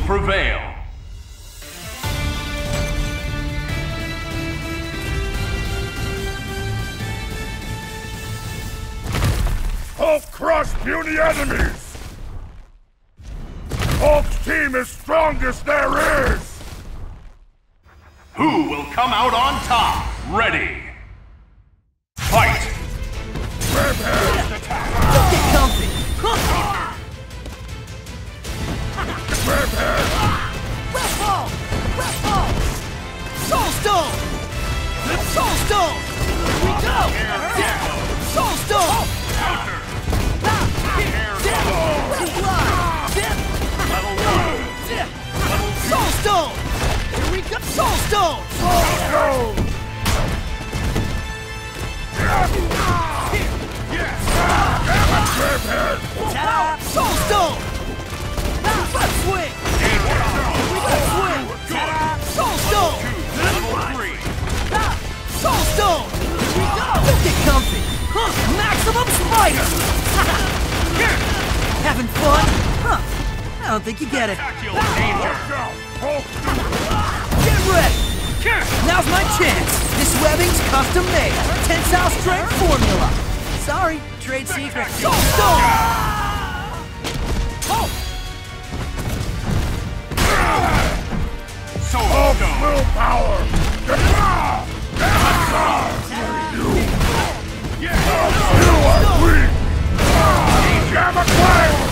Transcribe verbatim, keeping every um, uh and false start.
prevail. Hulk crush puny enemies! Hulk's team is strongest there is! Who will come out on top? Ready! Fight! Don't get comfy! Red ball! Red ball! Soul Stone! Soul Stone! Here we go! Soul Stone! Counter! Soul Stone! Here we go! Soul Stone! Soul Stone! Ta-da! Soul Stone! Left swing! Here we go! Swing! Ta-da! Soul Stone! Soul Stone! Here we go! Don't get comfy! Huh. Maximum Spider! Having fun? Huh. I don't think you get it. Get ready! Now's my chance! This webbing's custom made. Tensile strength formula. Sorry, trade secret. Soul Stone! Oh! Soul Hulk Stone! willpower! You are weak! Gamma Clash!